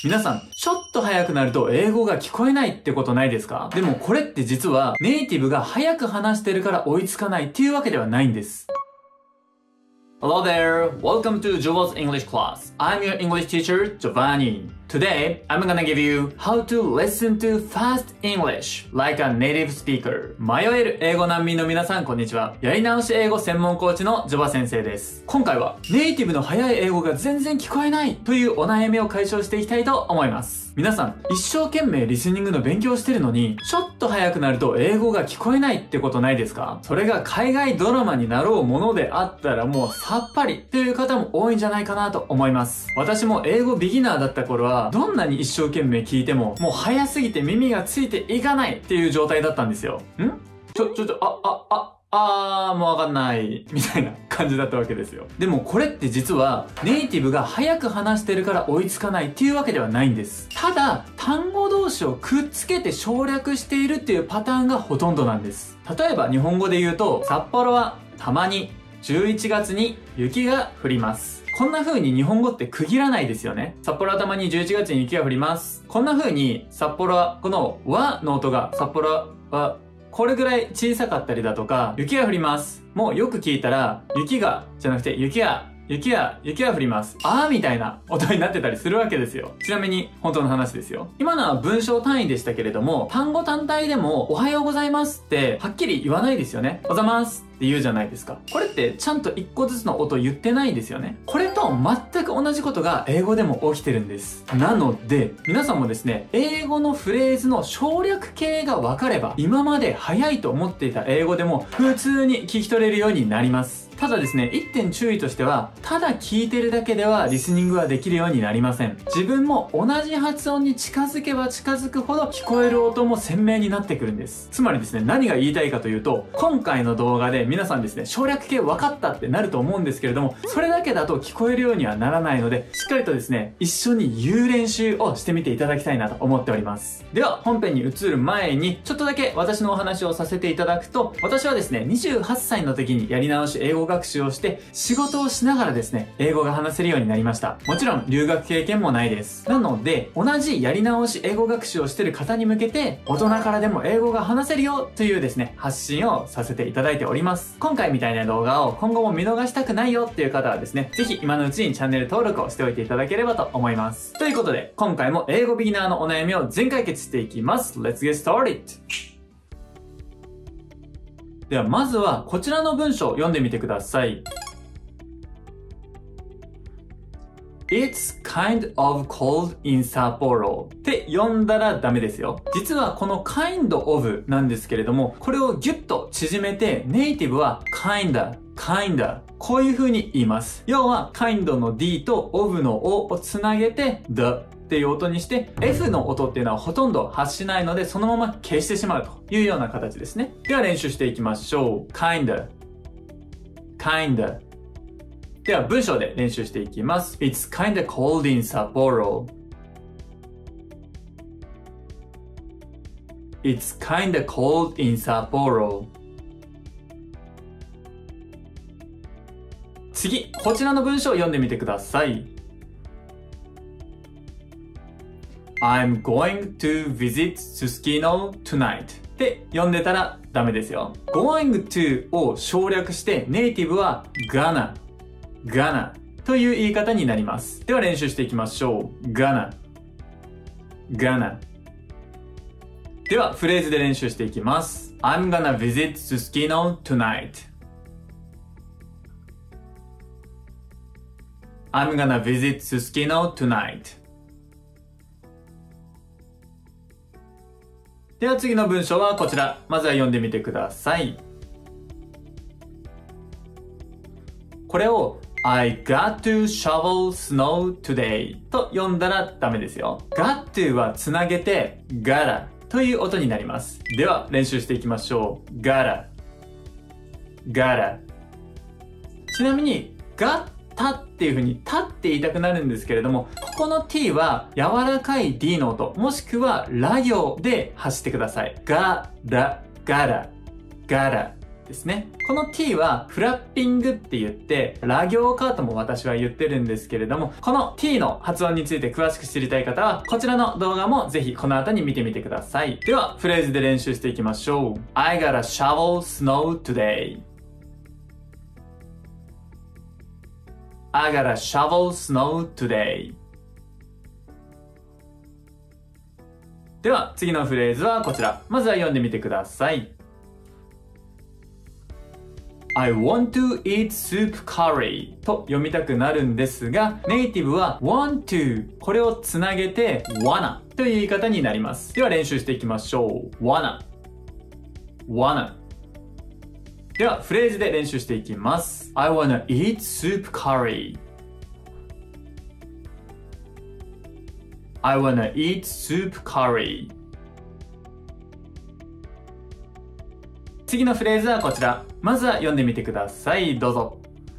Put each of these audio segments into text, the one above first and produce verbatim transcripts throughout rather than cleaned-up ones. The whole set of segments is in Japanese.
皆さん、ちょっと早くなると英語が聞こえないってことないですか？でもこれって実はネイティブが早く話してるから追いつかないっていうわけではないんです。Hello there! Welcome to Joel's English class. I'm your English teacher, Giovanni. Today, I'm gonna give you how to listen to fast English like a native speaker. 迷える英語難民の皆さん、こんにちは。やり直し英語専門コーチのジョバ先生です。今回は、ネイティブの早い英語が全然聞こえないというお悩みを解消していきたいと思います。皆さん、一生懸命リスニングの勉強してるのに、ちょっと早くなると英語が聞こえないってことないですか？それが海外ドラマになろうものであったらもうさっぱりという方も多いんじゃないかなと思います。私も英語ビギナーだった頃は、どんなに一生懸命聞いても、もう早すぎて耳がついていかないっていう状態だったんですよ。んちょ、ちょ、ちょ、あ、あ、あ、あー、もうわかんない、みたいな感じだったわけですよ。でもこれって実は、ネイティブが早く話してるから追いつかないっていうわけではないんです。ただ、単語同士をくっつけて省略しているっていうパターンがほとんどなんです。例えば日本語で言うと、札幌はたまにじゅういちがつに雪が降ります。こんな風に日本語って区切らないですよね。札幌はたまにじゅういちがつに雪が降ります。こんな風に札幌は、この和の音が札幌はこれぐらい小さかったりだとか、雪が降ります。もうよく聞いたら、雪が、じゃなくて、雪が、雪が、雪が降ります。あーみたいな音になってたりするわけですよ。ちなみに、本当の話ですよ。今のは文章単位でしたけれども、単語単体でも、おはようございますって、はっきり言わないですよね。おはようございますって言うじゃないですか。これってちゃんと一個ずつの音言ってないですよね。これと全く同じことが英語でも起きてるんです。なので、皆さんもですね、英語のフレーズの省略形が分かれば、今まで早いと思っていた英語でも普通に聞き取れるようになります。ただですね、一点注意としては、ただ聞いてるだけではリスニングはできるようになりません。自分も同じ発音に近づけば近づくほど聞こえる音も鮮明になってくるんです。つまりですね、何が言いたいかというと、今回の動画で皆さんですね、省略形分かったってなると思うんですけれども、それだけだと聞こえるようにはならないので、しっかりとですね、一緒に言う練習をしてみていただきたいなと思っております。では、本編に移る前に、ちょっとだけ私のお話をさせていただくと、私はですね、にじゅうはっさいの時にやり直し英語学習をして、仕事をしながらですね、英語が話せるようになりました。もちろん、留学経験もないです。なので、同じやり直し英語学習をしている方に向けて、大人からでも英語が話せるよというですね、発信をさせていただいております。今回みたいな動画を今後も見逃したくないよっていう方はですね、ぜひ今のうちにチャンネル登録をしておいていただければと思います。ということで、今回も英語ビギナーのお悩みを全解決していきます。Let's get started! では、まずはこちらの文章を読んでみてください。It's kind of cold in Sapporo って読んだらダメですよ。実はこの kind of なんですけれども、これをギュッと縮めてネイティブは kinda, kinda こういう風に言います。要は kind の D と of の O をつなげて the っていう音にして F の音っていうのはほとんど発しないのでそのまま消してしまうというような形ですね。では練習していきましょう。kinda, kindaでは文章で練習していきます。It's kinda cold in Sapporo. It's kinda cold in Sapporo. 次、こちらの文章を読んでみてください。I'm going to visit Susukino tonight. って読んでたらダメですよ。going to を省略してネイティブは gonna。gonna という言い方になります。では練習していきましょう。gonna gonna ではフレーズで練習していきます。I'm gonna visit Susukino tonight. I'm gonna visit Susukino tonight. では次の文章はこちら。まずは読んでみてください。これをI got to shovel snow today と読んだらダメですよ。got to はつなげて gotta という音になります。では練習していきましょう。gotta gotta ちなみに gotta っていう風にたって言いたくなるんですけれども、ここの t は柔らかい d の音もしくはラ行で発してください。gotta gotta gotta ですね。この t はフラッピングって言って、ラ行カートも私は言ってるんですけれども、この t の発音について詳しく知りたい方は、こちらの動画もぜひこの後に見てみてください。では、フレーズで練習していきましょう。I gotta shovel snow today.I gotta shovel snow today. では、次のフレーズはこちら。まずは読んでみてください。I want to eat soup curry と読みたくなるんですが、ネイティブは want to これをつなげて wanna という言い方になります。では練習していきましょう。wanna wanna では、フレーズで練習していきます。I wanna eat soup curry. I wanna eat soup curry. 次のフレーズはこちら。まずは読んでみてください。どうぞ。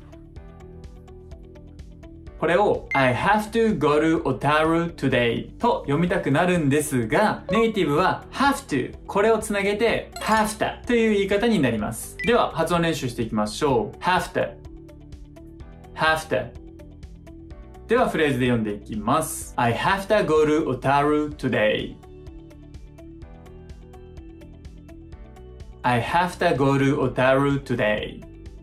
これを I have to go to Otaru today と読みたくなるんですが、ネイティブは have to これをつなげて have to という言い方になります。では発音練習していきましょう。have to have to ではフレーズで読んでいきます。I have to go to Otaru today. I have to go to Otaru today.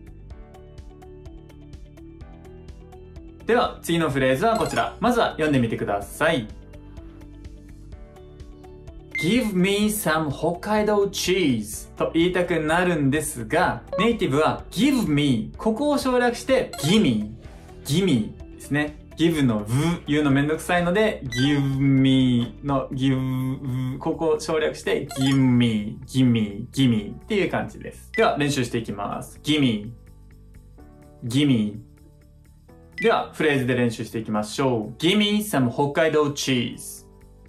では次のフレーズはこちら。まずは読んでみてください。Give me some Hokkaido cheese と言いたくなるんですが、ネイティブは give me ここを省略して gimme gimme ですね。give の v 言うのめんどくさいので give me の give ここを省略して give me gimme gimme っていう感じです。では練習していきます。gimme gimme ではフレーズで練習していきましょう。give me some Hokkaido cheese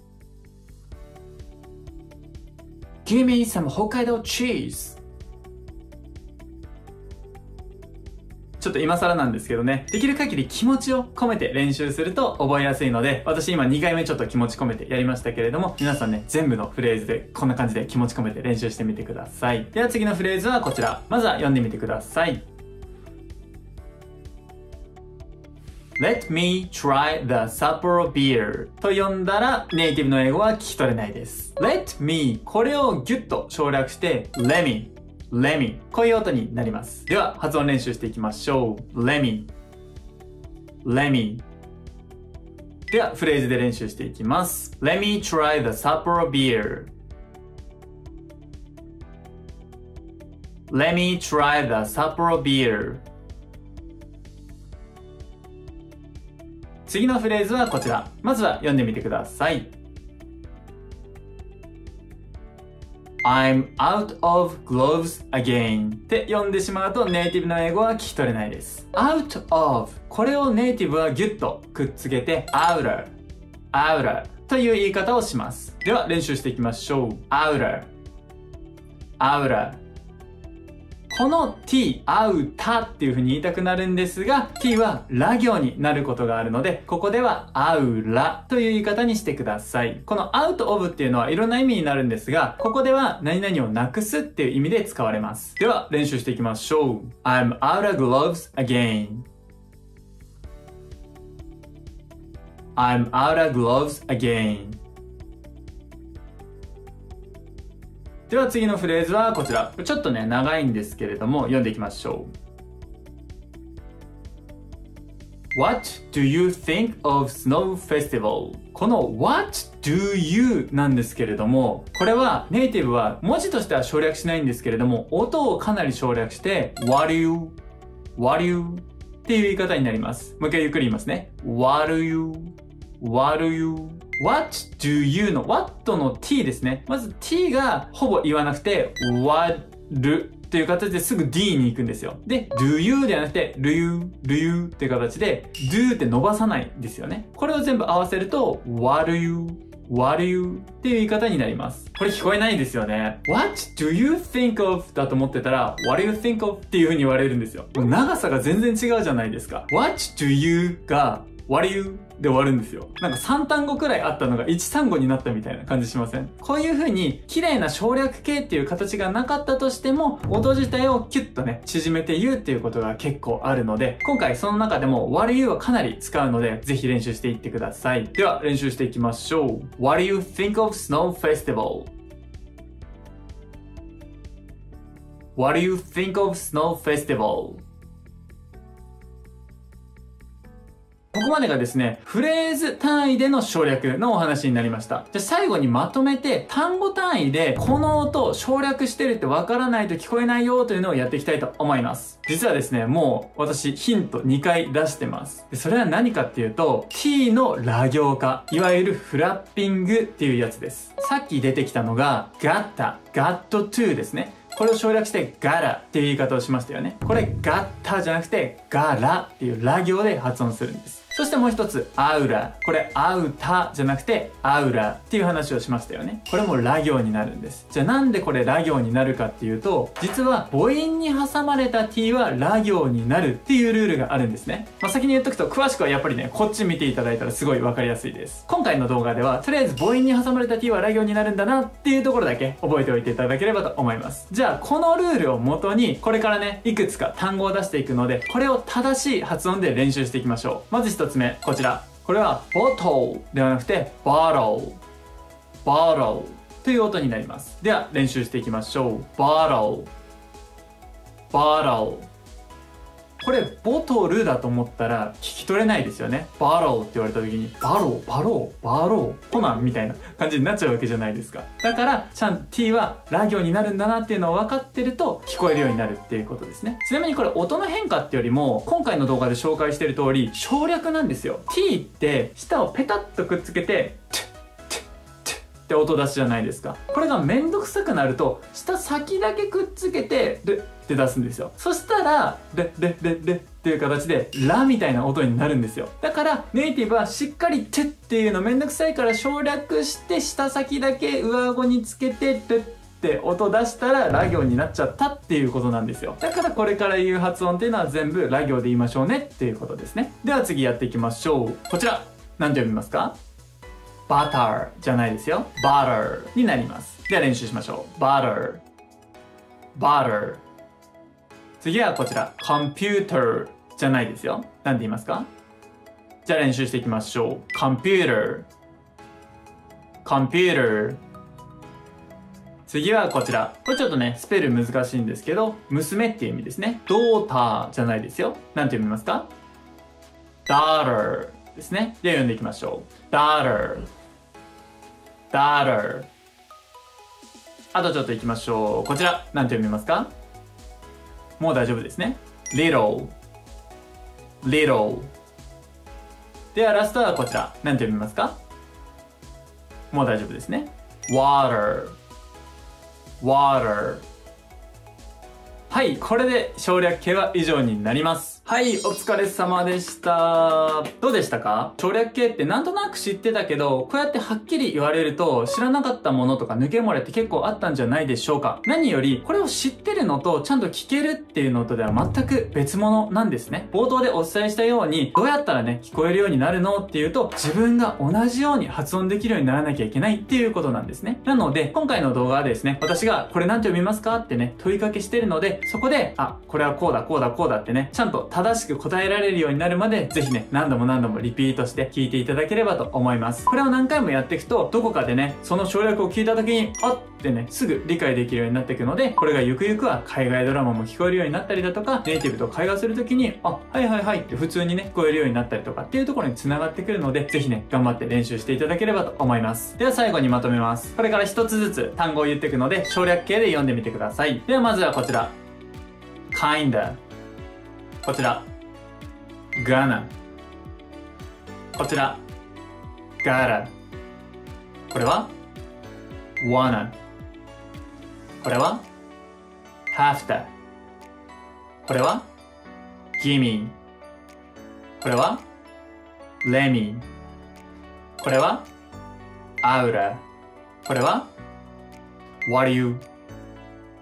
give me some Hokkaido cheese。ちょっと今更なんですけどね、できる限り気持ちを込めて練習すると覚えやすいので、私今にかいめちょっと気持ち込めてやりましたけれども、皆さんね、全部のフレーズでこんな感じで気持ち込めて練習してみてください。では次のフレーズはこちら。まずは読んでみてください。Let me try the Sapporo beer と読んだらネイティブの英語は聞き取れないです。Let me これをギュッと省略して Let me Let me こういう音になります。では発音練習していきましょう。Let me Let me ではフレーズで練習していきます。Let me try the Sapporo beer Let me try the Sapporo beer。 次のフレーズはこちら。まずは読んでみてください。I'm out of gloves again って読んでしまうとネイティブの英語は聞き取れないです。out of これをネイティブはギュッとくっつけて outer outer という言い方をします。では練習していきましょう。outer outer この t、アウタっていう風に言いたくなるんですが、t はラ行になることがあるので、ここではアウラという言い方にしてください。この out of っていうのはいろんな意味になるんですが、ここでは何々をなくすっていう意味で使われます。では練習していきましょう。I'm out of gloves again. I'm out of gloves again. では次のフレーズはこちら。ちょっとね、長いんですけれども、読んでいきましょう。What do you think of Snow Festival? この What do you なんですけれども、これはネイティブは文字としては省略しないんですけれども、音をかなり省略して What do you? What do you? っていう言い方になります。もう一回ゆっくり言いますね。What do you? What do you?What do you の What の t ですね。まず t がほぼ言わなくて What という形ですぐ d に行くんですよ。で do you ではなくて do you do you っていう形で do って伸ばさないんですよね。これを全部合わせると What do you What do you っていう言い方になります。これ聞こえないですよね。What do you think of だと思ってたら What do you think of っていう風に言われるんですよ。長さが全然違うじゃないですか。What do you がWhat do you で終わるんですよ。なんかさん単語くらいあったのがいち単語になったみたいな感じしません？こういう風に綺麗な省略形っていう形がなかったとしても、音自体をキュッとね、縮めて言うっていうことが結構あるので、今回その中でも What do you はかなり使うので、ぜひ練習していってください。では練習していきましょう。What do you think of Snow Festival? What do you think of Snow Festival? ここまでがですね、フレーズ単位での省略のお話になりました。じゃあ最後にまとめて単語単位でこの音を省略してるってわからないと聞こえないよというのをやっていきたいと思います。実はですね、もう私ヒントにかい出してます。でそれは何かっていうと t のラ行化、いわゆるフラッピングっていうやつです。さっき出てきたのが gotta, got to ですね。これを省略してガラっていう言い方をしましたよね。これガッタじゃなくてガラっていうラ行で発音するんです。そしてもう一つ、アウラ。これアウタじゃなくてアウラっていう話をしましたよね。これもラ行になるんです。じゃあなんでこれラ行になるかっていうと、実は母音に挟まれた t はラ行になるっていうルールがあるんですね。まあ、先に言っとくと詳しくはやっぱりね、こっち見ていただいたらすごいわかりやすいです。今回の動画では、とりあえず母音に挟まれた t はラ行になるんだなっていうところだけ覚えておいていただければと思います。じゃあこのルールを元に、これからね、いくつか単語を出していくので、これを正しい発音で練習していきましょう。まず一つ目、こちら。これは bottle ではなくて bottle bottle という音になります。では練習していきましょう。 bottle bottle これボトルだと思ったら聞き取れないですよね。バローって言われた時にバローバローバローコナンみたいな感じになっちゃうわけじゃないですか。だからちゃんと t はラ行になるんだなっていうのを分かってると聞こえるようになるっていうことですね。ちなみにこれ音の変化ってよりも今回の動画で紹介してる通り省略なんですよ。 t って舌をペタッとくっつけてって音出すじゃないですか。これがめんどくさくなると舌先だけくっつけてルって出すんですよ。そしたらレレレレっていう形でラみたいな音になるんですよ。だからネイティブはしっかりテっていうのめんどくさいから省略して舌先だけ上顎につけてレって音出したらラ行になっちゃったっていうことなんですよ。だからこれから言う発音っていうのは全部ラ行で言いましょうねっていうことですね。では次やっていきましょう。こちら何て読みますか？バターじゃないですよ。バターになります。では練習しましょう。バターバター。次はこちら。コンピューターじゃないですよ。何て言いますか？じゃあ練習していきましょう。コンピューターコンピューター。次はこちら。これちょっとね、スペル難しいんですけど、娘っていう意味ですね。ドーターじゃないですよ。何て読みますか？ダーターですね。では読んでいきましょう。ダーターダーター。あとちょっといきましょう。こちら、何て読みますか？もう大丈夫ですね。little little。ではラストはこちら、何て読みますか？もう大丈夫ですね。water water。はい、これで省略形は以上になります。はい、お疲れ様でした。どうでしたか？省略形ってなんとなく知ってたけど、こうやってはっきり言われると知らなかったものとか抜け漏れって結構あったんじゃないでしょうか。何より、これを知ってるのとちゃんと聞けるっていうのとでは全く別物なんですね。冒頭でお伝えしたように、どうやったらね、聞こえるようになるのっていうと、自分が同じように発音できるようにならなきゃいけないっていうことなんですね。なので、今回の動画はですね、私がこれ何て読みますかってね、問いかけしてるので、そこで、あ、これはこうだ、こうだ、こうだってね、ちゃんと正しく答えられるようになるまで、ぜひね、何度も何度もリピートして聞いていただければと思います。これを何回もやっていくと、どこかでね、その省略を聞いた時に、あってね、すぐ理解できるようになっていくので、これがゆくゆくは海外ドラマも聞こえるようになったりだとか、ネイティブと会話する時に、あ、はいはいはいって普通にね、聞こえるようになったりとかっていうところに繋がってくるので、ぜひね、頑張って練習していただければと思います。では最後にまとめます。これから一つずつ単語を言っていくので、省略形で読んでみてください。ではまずはこちら。kinda。こちら。gonna。こちら。gotta。これは wanna。これは have to。これは gimme。これは lemme。これは aura。これは what do you。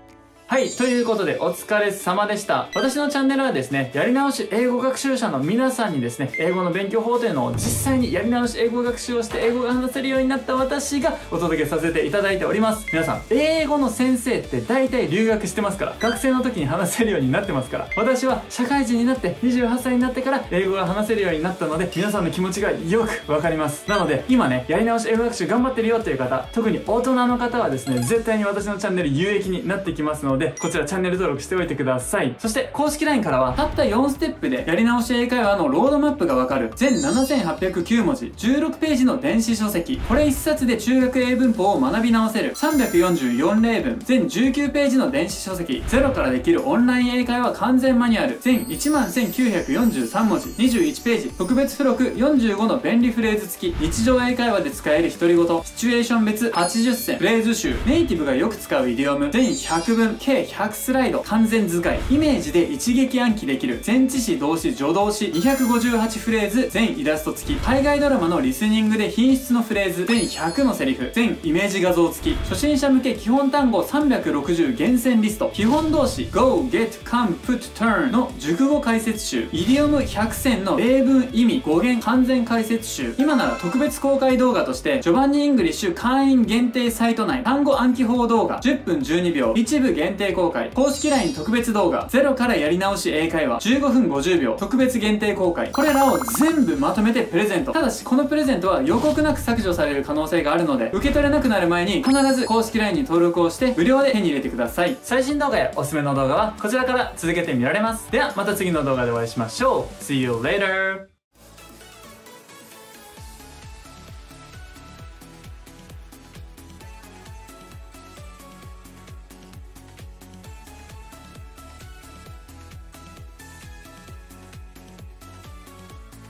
はい、ということでお疲れ様でした。私のチャンネルはですね、やり直し英語学習者の皆さんにですね、英語の勉強法というのを実際にやり直し英語学習をして英語が話せるようになった私がお届けさせていただいております。皆さん、英語の先生って大体留学してますから、学生の時に話せるようになってますから、私は社会人になってにじゅうはっさいになってから英語が話せるようになったので、皆さんの気持ちがよくわかります。なので、今ね、やり直し英語学習頑張ってるよっていう方、特に大人の方はですね、絶対に私のチャンネル有益になってきますので、こちらチャンネル登録しておいてください。そして、公式 ライン からは、たったよんステップでやり直し英会話のロードマップがわかる、全ななせんはっぴゃくきゅうもじ、じゅうろくページの電子書籍、これ一冊で中学英文法を学び直せる、さんびゃくよんじゅうよん例文、全じゅうきゅうページの電子書籍、ゼロからできるオンライン英会話完全マニュアル、全いちまんせんきゅうひゃくよんじゅうさんもじ、にじゅういちページ、特別付録よんじゅうごの便利フレーズ付き、日常英会話で使える独り言、シチュエーション別はちじゅっせん、フレーズ集、ネイティブがよく使うイディオム、全ひゃくぶん、計ひゃくスライド、完全図解、イメージで一撃暗記できる、前置詞動詞助動詞にひゃくごじゅうはちフレーズ、全イラスト付き、海外ドラマのリスニングで品質のフレーズ、全ひゃくのセリフ、全イメージ画像付き、初心者向け基本単語さんびゃくろくじゅう厳選リスト、基本動詞 go, get, come, put, turn の熟語解説集、イディオムひゃくせんの例文意味語源完全解説集、今なら特別公開動画としてジョバンニ・イングリッシュ会員限定サイト内単語暗記法動画じゅっぷんじゅうにびょう一部限定公開、公式 ライン 特別動画ゼロからやり直し英会話じゅうごふんごじゅうびょう特別限定公開、これらを全部まとめてプレゼント。ただしこのプレゼントは予告なく削除される可能性があるので、受け取れなくなる前に必ず公式 ライン に登録をして無料で手に入れてください。最新動画やおすすめの動画はこちらから続けて見られます。ではまた次の動画でお会いしましょう。 See you later!